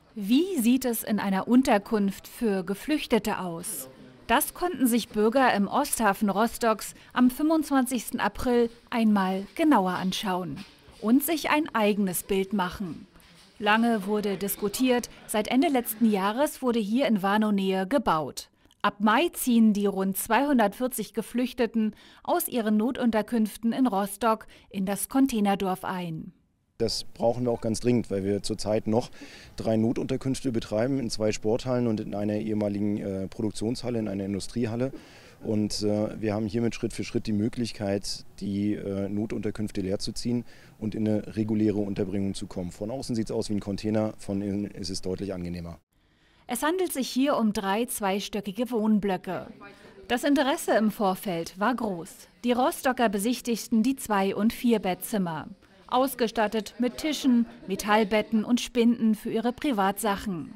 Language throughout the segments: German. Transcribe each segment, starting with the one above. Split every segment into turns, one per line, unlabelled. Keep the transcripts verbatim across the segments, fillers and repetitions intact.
Wie sieht es in einer Unterkunft für Geflüchtete aus? Das konnten sich Bürger im Osthafen Rostocks am fünfundzwanzigsten April einmal genauer anschauen und sich ein eigenes Bild machen. Lange wurde diskutiert, seit Ende letzten Jahres wurde hier in Warnow-Nähe gebaut. Ab Mai ziehen die rund zweihundertvierzig Geflüchteten aus ihren Notunterkünften in Rostock in das Containerdorf ein.
Das brauchen wir auch ganz dringend, weil wir zurzeit noch drei Notunterkünfte betreiben, in zwei Sporthallen und in einer ehemaligen äh, Produktionshalle, in einer Industriehalle. Und äh, wir haben hiermit Schritt für Schritt die Möglichkeit, die äh, Notunterkünfte leer zu ziehen und in eine reguläre Unterbringung zu kommen. Von außen sieht es aus wie ein Container, von innen ist es deutlich angenehmer.
Es handelt sich hier um drei zweistöckige Wohnblöcke. Das Interesse im Vorfeld war groß. Die Rostocker besichtigten die Zwei- und Vierbettzimmer. Ausgestattet mit Tischen, Metallbetten und Spinden für ihre Privatsachen.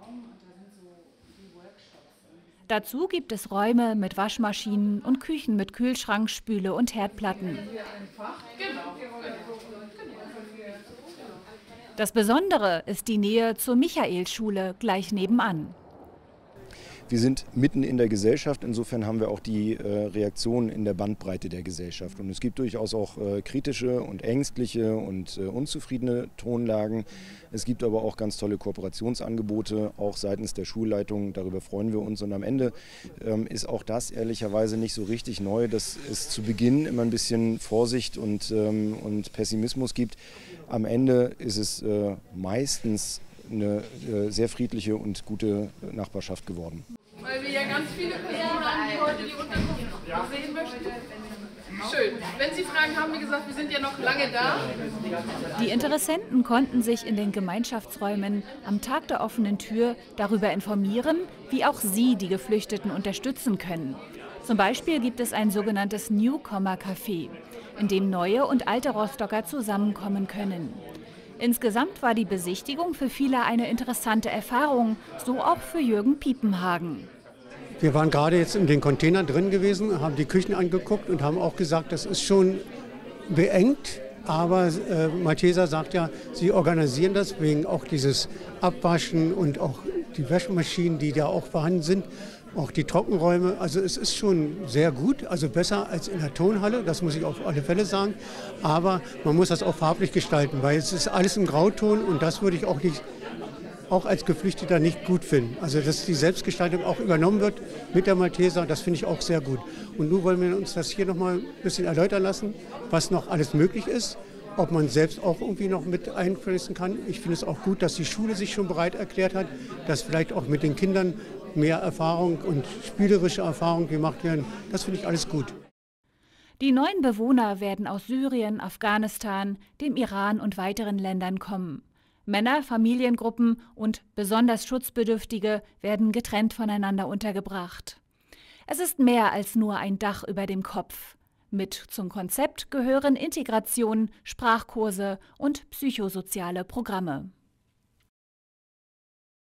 Dazu gibt es Räume mit Waschmaschinen und Küchen mit Kühlschrank, Spüle und Herdplatten. Das Besondere ist die Nähe zur Michaelschule gleich nebenan.
Wir sind mitten in der Gesellschaft, insofern haben wir auch die äh, Reaktionen in der Bandbreite der Gesellschaft. Und es gibt durchaus auch äh, kritische und ängstliche und äh, unzufriedene Tonlagen. Es gibt aber auch ganz tolle Kooperationsangebote, auch seitens der Schulleitung, darüber freuen wir uns. Und am Ende ähm, ist auch das ehrlicherweise nicht so richtig neu, dass es zu Beginn immer ein bisschen Vorsicht und, ähm, und Pessimismus gibt. Am Ende ist es äh, meistens eine äh, sehr friedliche und gute Nachbarschaft geworden.
Weil wir ja ganz viele Personen haben, die heute die Unterkunft sehen möchten. Schön. Wenn Sie Fragen haben, wie gesagt, wir sind ja noch lange da.
Die Interessenten konnten sich in den Gemeinschaftsräumen am Tag der offenen Tür darüber informieren, wie auch sie die Geflüchteten unterstützen können. Zum Beispiel gibt es ein sogenanntes Newcomer-Café, in dem neue und alte Rostocker zusammenkommen können. Insgesamt war die Besichtigung für viele eine interessante Erfahrung, so auch für Jürgen Piepenhagen.
Wir waren gerade jetzt in den Containern drin gewesen, haben die Küchen angeguckt und haben auch gesagt, das ist schon beengt. Aber äh, Malteser sagt ja, sie organisieren das wegen auch dieses Abwaschen und auch die Waschmaschinen, die da auch vorhanden sind. Auch die Trockenräume, also es ist schon sehr gut, also besser als in der Turnhalle, das muss ich auf alle Fälle sagen. Aber man muss das auch farblich gestalten, weil es ist alles im Grauton und das würde ich auch nicht, auch als Geflüchteter nicht gut finden. Also dass die Selbstgestaltung auch übernommen wird mit der Malteser, das finde ich auch sehr gut. Und nun wollen wir uns das hier nochmal ein bisschen erläutern lassen, was noch alles möglich ist. Ob man selbst auch irgendwie noch mit einfließen kann. Ich finde es auch gut, dass die Schule sich schon bereit erklärt hat, dass vielleicht auch mit den Kindern mehr Erfahrung und spielerische Erfahrung gemacht werden. Das finde ich alles gut.
Die neuen Bewohner werden aus Syrien, Afghanistan, dem Iran und weiteren Ländern kommen. Männer, Familiengruppen und besonders Schutzbedürftige werden getrennt voneinander untergebracht. Es ist mehr als nur ein Dach über dem Kopf. Mit zum Konzept gehören Integration, Sprachkurse und psychosoziale Programme.